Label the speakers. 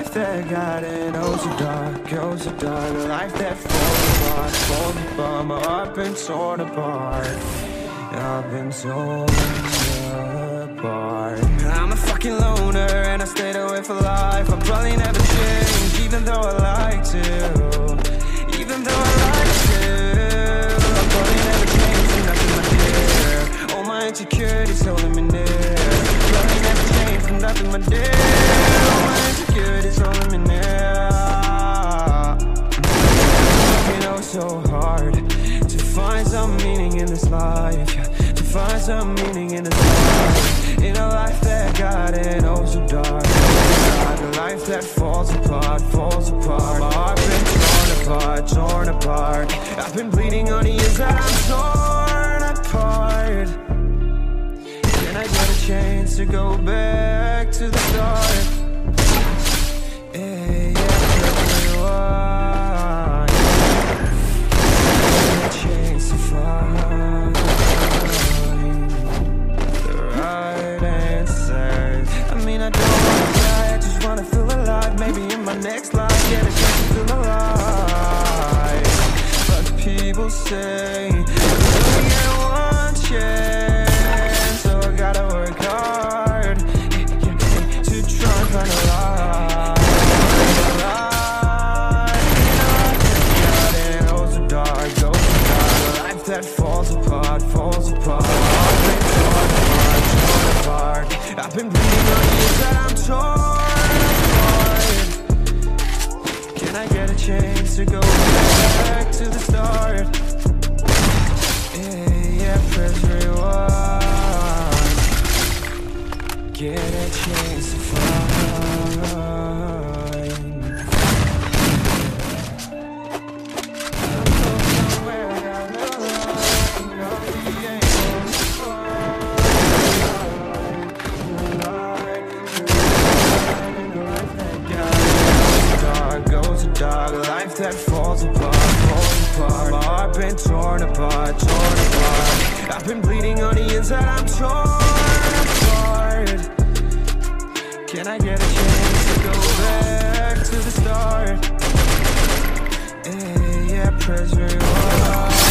Speaker 1: life that got it, oh so dark, oh so dark. A life that falls apart. My heart been torn apart. I've been torn apart. I'm a fucking loner and I stayed away for life. I'll probably never change, even though I like to. Even though I like to, I'll probably never change, and nothing I care. All my insecurities holding me near. Probably never change, and nothing my dear. All my insecurities holding me near. You know, so hard to find some meaning in this life, yeah. To find some meaning in this life. In a life that got it, oh so dark. A life that falls apart, falls apart. My heart been torn apart, torn apart. I've been bleeding on the inside, I'm torn apart. Can I get a chance to go back to the start? Yeah, yeah, get a chance to find the right answers. I mean, I don't wanna die, I just wanna feel alive. Maybe in my next life, get a chance to feel alive. But people say I only get one chance, so I gotta work hard to try and find a life. Oh so dark, oh so dark. A life that falls apart, falls apart. I've been torn apart, torn apart. I've been bleeding on the inside, I'm torn apart. Can I get a chance to go back to the start? Yeah, yeah, press rewind. Get a chance to find. Dog, a life that falls apart, falls apart. My heart been torn apart, torn apart. I've been bleeding on the inside, I'm torn apart. Can I get a chance to go back to the start? Yeah, yeah, press rewind.